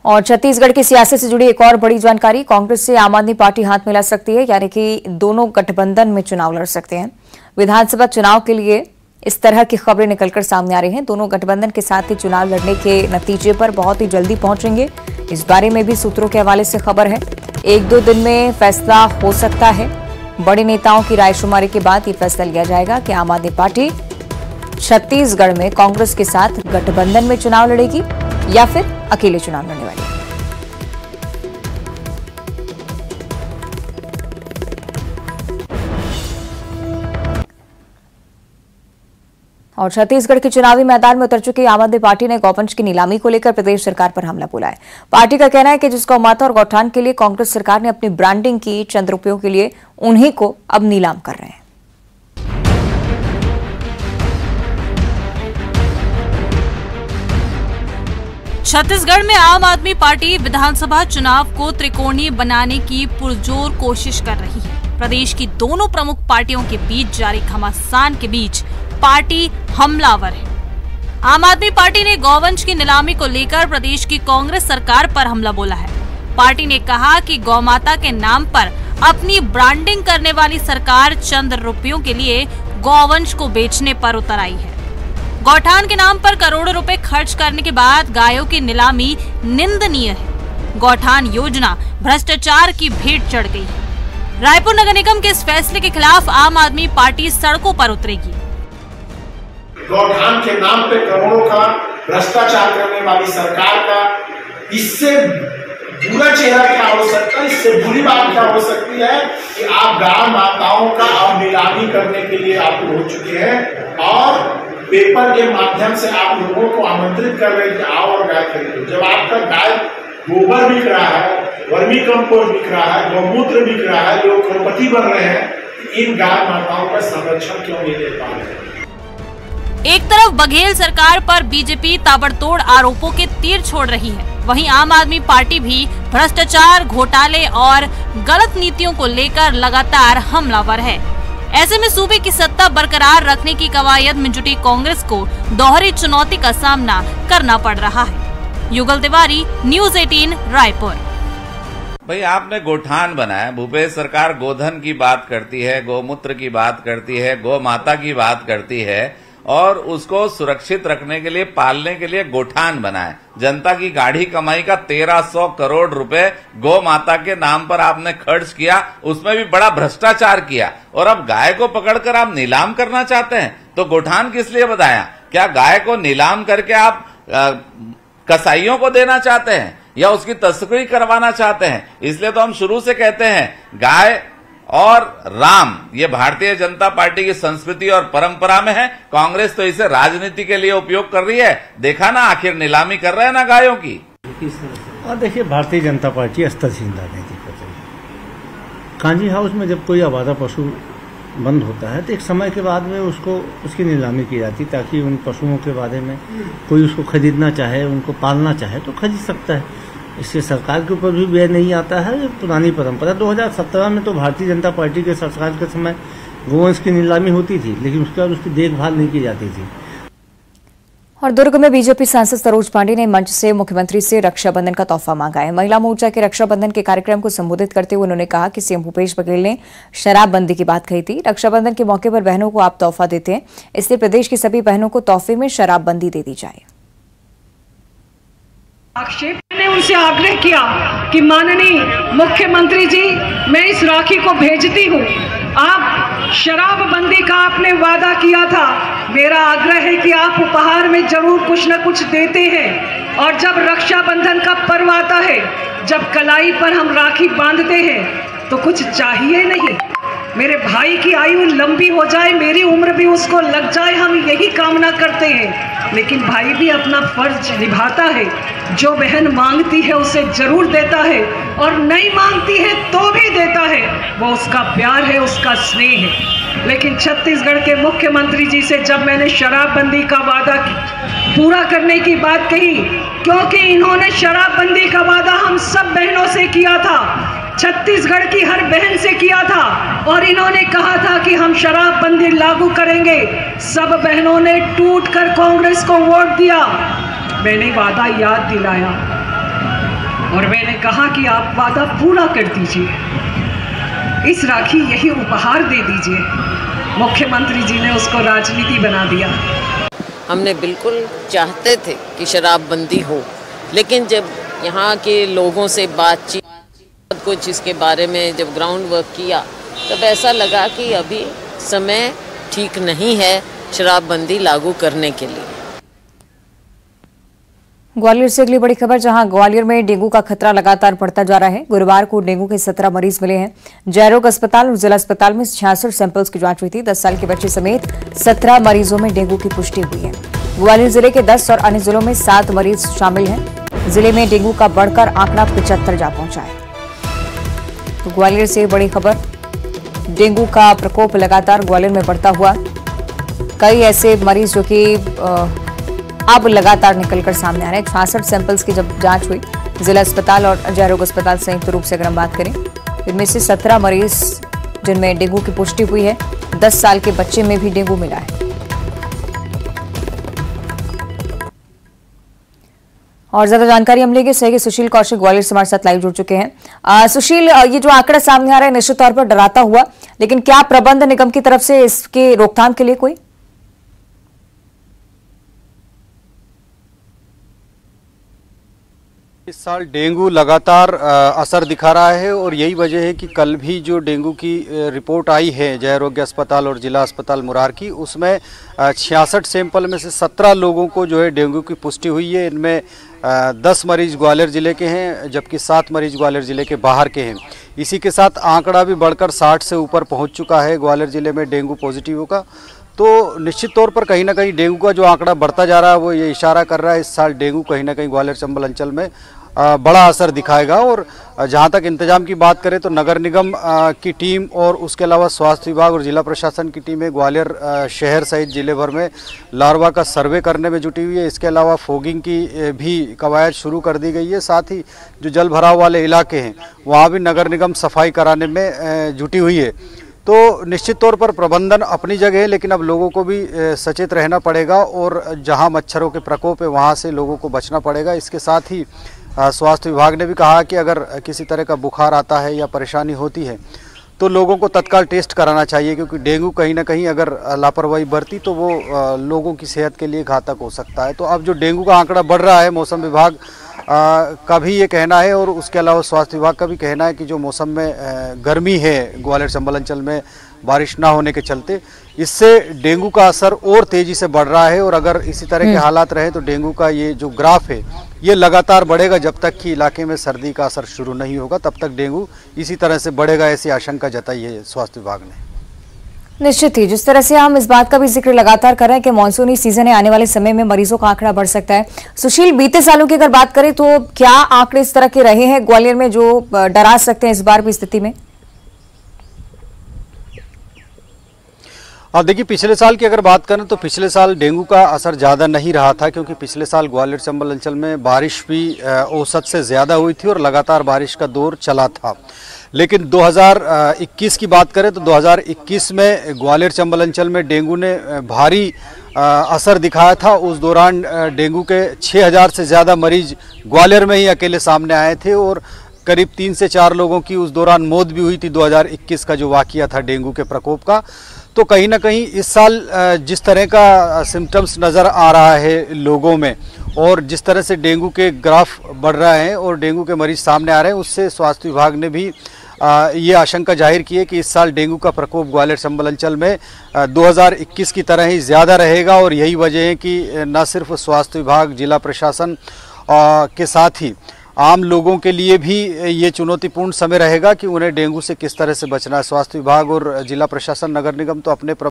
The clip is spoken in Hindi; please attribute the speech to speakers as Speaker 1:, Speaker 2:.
Speaker 1: और छत्तीसगढ़ की सियासत से जुड़ी एक और बड़ी जानकारी, कांग्रेस से आम आदमी पार्टी हाथ मिला सकती है, यानी कि दोनों गठबंधन में चुनाव लड़ सकते हैं। विधानसभा चुनाव के लिए इस तरह की खबरें निकलकर सामने आ रही हैं। दोनों गठबंधन के साथ ही चुनाव लड़ने के नतीजे पर बहुत ही जल्दी पहुंचेंगे, इस बारे में भी सूत्रों के हवाले से खबर है। 1-2 दिन में फैसला हो सकता है। बड़े नेताओं की रायशुमारी के बाद ये फैसला लिया जाएगा कि आम आदमी पार्टी छत्तीसगढ़ में कांग्रेस के साथ गठबंधन में चुनाव लड़ेगी या फिर अकेले चुनाव लड़ने वाली है। और छत्तीसगढ़ के चुनावी मैदान में उतर चुकी आम आदमी पार्टी ने गौवंश की नीलामी को लेकर प्रदेश सरकार पर हमला बोला है। पार्टी का कहना है कि जिस गौमाता और गौठान के लिए कांग्रेस सरकार ने अपनी ब्रांडिंग की, चंद रुपयों के लिए उन्हीं को अब नीलाम कर रहे हैं।
Speaker 2: छत्तीसगढ़ में आम आदमी पार्टी विधानसभा चुनाव को त्रिकोणीय बनाने की पुरजोर कोशिश कर रही है। प्रदेश की दोनों प्रमुख पार्टियों के बीच जारी घमासान के बीच पार्टी हमलावर है। आम आदमी पार्टी ने गौवंश की नीलामी को लेकर प्रदेश की कांग्रेस सरकार पर हमला बोला है। पार्टी ने कहा कि गौमाता के नाम पर अपनी ब्रांडिंग करने वाली सरकार चंद रुपयों के लिए गौवंश को बेचने पर उतर आई है। गौठान के नाम पर करोड़ों रुपए खर्च करने के बाद गायों की नीलामी निंदनीय है। गौठान योजना भ्रष्टाचार की भेंट चढ़ गई है। रायपुर नगर निगम के इस फैसले के खिलाफ आम आदमी पार्टी सड़कों पर उतरेगी।
Speaker 3: गौठान के नाम पे करोड़ों का भ्रष्टाचार करने वाली सरकार का इससे बुरा चेहरा क्या हो सकता है, इससे बुरी बात क्या हो सकती है कि आप गाय माताओं का अब नीलामी करने के लिए आप हो चुके हैं और पेपर के माध्यम से आप लोगों को आमंत्रित कर रहे हैं कि आओ और गाय खरीदो। जब आपका गाय गोबर बिक रहा है, वर्मी कंपोस्ट बिक रहा है, गौमूत्र बिक रहा है, लोग करोड़पति बन रहे हैं, इन गाय माताओं का संरक्षण क्यों नहीं दे पा रहे?
Speaker 2: एक तरफ बघेल सरकार पर बीजेपी ताबड़तोड़ आरोपों के तीर छोड़ रही है, वहीं आम आदमी पार्टी भी भ्रष्टाचार, घोटाले और गलत नीतियों को लेकर लगातार हमलावर है। ऐसे में सूबे की सत्ता बरकरार रखने की कवायद में जुटी कांग्रेस को दोहरी चुनौती का सामना करना पड़ रहा है। युगल तिवारी, न्यूज़ 18, रायपुर।
Speaker 4: भाई आपने गोठान बनाया, भूपेश सरकार गोधन की बात करती है, गौमूत्र की बात करती है, गौ माता की बात करती है और उसको सुरक्षित रखने के लिए, पालने के लिए गोठान बनाए। जनता की गाढ़ी कमाई का 1300 करोड़ रुपए गौ माता के नाम पर आपने खर्च किया, उसमें भी बड़ा भ्रष्टाचार किया और अब गाय को पकड़कर आप नीलाम करना चाहते हैं। तो गोठान किस लिए बताया? क्या गाय को नीलाम करके आप कसाईयों को देना चाहते हैं या उसकी तस्करी करवाना चाहते हैं? इसलिए तो हम शुरू से कहते हैं गाय और राम ये भारतीय जनता पार्टी की संस्कृति और परंपरा में है। कांग्रेस तो इसे राजनीति के लिए उपयोग कर रही है। देखा ना, आखिर नीलामी कर रहे हैं ना गायों की।
Speaker 5: और देखिए, भारतीय जनता पार्टी अस्तर-छीन राजनीति कर रही है। कांजी हाउस में जब कोई आवारा पशु बंद होता है तो एक समय के बाद में उसकी नीलामी की जाती ताकि उन पशुओं के बारे में कोई उसको खरीदना चाहे, उनको पालना चाहे तो खरीद सकता है। इससे सरकार के ऊपर भी व्यय नहीं आता है। ये पुरानी परंपरा 2017 में तो भारतीय जनता पार्टी के सरकार के समय गोवंश की नीलामी होती थी, लेकिन उसके बाद उसकी देखभाल नहीं की जाती थी।
Speaker 1: और दुर्ग में बीजेपी सांसद सरोज पांडे ने मंच से मुख्यमंत्री से रक्षाबंधन का तोहफा मांगा है। महिला मोर्चा के रक्षाबंधन के कार्यक्रम को संबोधित करते हुए उन्होंने कहा कि सीएम भूपेश बघेल ने शराबबंदी की बात कही थी। रक्षाबंधन के मौके पर बहनों को आप तोहफा देते हैं, इसलिए प्रदेश की सभी बहनों को तोहफे में शराबबंदी दे दी जाए।
Speaker 6: आक्षेप ने उनसे आग्रह किया कि माननीय मुख्यमंत्री जी, मैं इस राखी को भेजती हूँ, आप शराबबंदी का आपने वादा किया था, मेरा आग्रह है कि आप उपहार में जरूर कुछ न कुछ देते हैं। और जब रक्षाबंधन का पर्व आता है, जब कलाई पर हम राखी बांधते हैं तो कुछ चाहिए नहीं, मेरे भाई की आयु लंबी हो जाए, मेरी उम्र भी उसको लग जाए, हम यही कामना करते हैं। लेकिन भाई भी अपना फर्ज निभाता है, जो बहन मांगती है उसे जरूर देता है और नहीं मांगती है तो भी देता है, वो उसका प्यार है, उसका स्नेह है। लेकिन छत्तीसगढ़ के मुख्यमंत्री जी से जब मैंने शराबबंदी का वादा पूरा करने की बात कही, क्योंकि इन्होंने शराबबंदी का वादा हम सब बहनों से किया था, छत्तीसगढ़ की हर बहन से किया था और इन्होंने कहा था कि हम शराबबंदी लागू करेंगे। सब बहनों ने टूटकर कांग्रेस को वोट दिया। मैंने वादा याद दिलाया, और मैंने कहा कि आप वादा पूरा कर दीजिए, इस राखी यही उपहार दे दीजिए। मुख्यमंत्री जी ने उसको राजनीति बना दिया।
Speaker 7: हमने बिल्कुल चाहते थे कि शराबबंदी हो, लेकिन जब यहाँ के लोगों से बातचीत कुछ इसके बारे में जब ग्राउंड वर्क किया तब ऐसा लगा कि अभी समय ठीक नहीं है शराबबंदी लागू करने के लिए।
Speaker 1: ग्वालियर से अगली बड़ी खबर, जहां ग्वालियर में डेंगू का खतरा लगातार बढ़ता जा रहा है। गुरुवार को डेंगू के 17 मरीज मिले हैं। जयरोग अस्पताल और जिला अस्पताल में 66 सैंपल्स की जांच हुई थी। 10 साल के बच्चे समेत 17 मरीजों में डेंगू की पुष्टि हुई है। ग्वालियर जिले के 10 और अन्य जिलों में 7 मरीज शामिल हैं। जिले में डेंगू का बढ़कर आंकड़ा 75 जा पहुंचा है। तो ग्वालियर से बड़ी खबर, डेंगू का प्रकोप लगातार ग्वालियर में बढ़ता हुआ, कई ऐसे मरीज जो कि अब लगातार निकलकर सामने आ रहे हैं। 66 सैंपल्स की जब जांच हुई जिला अस्पताल और जयरोग अस्पताल संयुक्त रूप से अगर हम बात करें, इनमें से 17 मरीज जिनमें डेंगू की पुष्टि हुई है। 10 साल के बच्चे में भी डेंगू मिला है। और ज्यादा जानकारी हम लेंगे सहयोगी सुशील कौशिक ग्वालियर से हमारे साथ लाइव जुड़ चुके हैं। सुशील, ये जो आंकड़ा सामने आ रहा है निश्चित तौर पर डराता हुआ, लेकिन क्या प्रबंध निगम की तरफ से इसके रोकथाम के लिए कोई?
Speaker 8: इस साल डेंगू लगातार असर दिखा रहा है और यही वजह है कि कल भी जो डेंगू की रिपोर्ट आई है जयरोग्य अस्पताल और जिला अस्पताल मुरार की, उसमें 66 सैंपल में से 17 लोगों को जो है डेंगू की पुष्टि हुई है। इनमें 10 मरीज ग्वालियर जिले के हैं, जबकि 7 मरीज ग्वालियर जिले के बाहर के हैं। इसी के साथ आंकड़ा भी बढ़कर 60 से ऊपर पहुँच चुका है ग्वालियर जिले में डेंगू पॉजिटिव का। तो निश्चित तौर पर कहीं ना कहीं डेंगू का जो आंकड़ा बढ़ता जा रहा है वो ये इशारा कर रहा है इस साल डेंगू कहीं ना कहीं ग्वालियर चंबल अंचल में बड़ा असर दिखाएगा। और जहां तक इंतजाम की बात करें तो नगर निगम की टीम और उसके अलावा स्वास्थ्य विभाग और जिला प्रशासन की टीमें ग्वालियर शहर सहित जिले भर में लार्वा का सर्वे करने में जुटी हुई है। इसके अलावा फोगिंग की भी कवायद शुरू कर दी गई है। साथ ही जो जल भराव वाले इलाके हैं वहाँ भी नगर निगम सफाई कराने में जुटी हुई है। तो निश्चित तौर पर प्रबंधन अपनी जगह है, लेकिन अब लोगों को भी सचेत रहना पड़ेगा और जहां मच्छरों के प्रकोप है वहां से लोगों को बचना पड़ेगा। इसके साथ ही स्वास्थ्य विभाग ने भी कहा कि अगर किसी तरह का बुखार आता है या परेशानी होती है तो लोगों को तत्काल टेस्ट कराना चाहिए, क्योंकि डेंगू कहीं ना कहीं अगर लापरवाही बरती तो वो लोगों की सेहत के लिए घातक हो सकता है। तो अब जो डेंगू का आंकड़ा बढ़ रहा है, मौसम विभाग का भी ये कहना है और उसके अलावा स्वास्थ्य विभाग का भी कहना है कि जो मौसम में गर्मी है ग्वालियर चंबल अंचल में बारिश ना होने के चलते, इससे डेंगू का असर और तेजी से बढ़ रहा है। और अगर इसी तरह के हालात रहे तो डेंगू का ये जो ग्राफ है ये लगातार बढ़ेगा। जब तक कि इलाके में सर्दी का असर शुरू नहीं होगा तब तक डेंगू इसी तरह से बढ़ेगा, ऐसी आशंका जताई है स्वास्थ्य विभाग ने।
Speaker 1: निश्चित ही जिस तरह से हम इस बात का भी जिक्र लगातार कर रहे हैं कि मानसूनी सीजन है, आने वाले समय में मरीजों का आंकड़ा बढ़ सकता है। सुशील, बीते सालों की अगर बात करें तो क्या आंकड़े इस तरह के रहे हैं ग्वालियर में जो डरा सकते हैं इस बार की स्थिति में?
Speaker 8: अब देखिए, पिछले साल की अगर बात करें तो पिछले साल डेंगू का असर ज़्यादा नहीं रहा था, क्योंकि पिछले साल ग्वालियर चंबल अंचल में बारिश भी औसत से ज़्यादा हुई थी और लगातार बारिश का दौर चला था। लेकिन 2021 की बात करें तो 2021 में ग्वालियर चंबल अंचल में डेंगू ने भारी असर दिखाया था। उस दौरान डेंगू के 6000 से ज़्यादा मरीज ग्वालियर में ही अकेले सामने आए थे और करीब 3 से 4 लोगों की उस दौरान मौत भी हुई थी 2021 का जो वाकया था डेंगू के प्रकोप का। तो कहीं ना कहीं इस साल जिस तरह का सिम्टम्स नज़र आ रहा है लोगों में और जिस तरह से डेंगू के ग्राफ बढ़ रहे हैं और डेंगू के मरीज सामने आ रहे हैं, उससे स्वास्थ्य विभाग ने भी ये आशंका जाहिर की है कि इस साल डेंगू का प्रकोप ग्वालियर चंबल अंचल में 2021 की तरह ही ज़्यादा रहेगा। और यही वजह है कि न सिर्फ स्वास्थ्य विभाग, जिला प्रशासन के साथ ही आम लोगों के लिए भी ये चुनौतीपूर्ण समय रहेगा कि उन्हें डेंगू से किस तरह से बचना है। स्वास्थ्य विभाग और जिला प्रशासन, नगर निगम तो अपने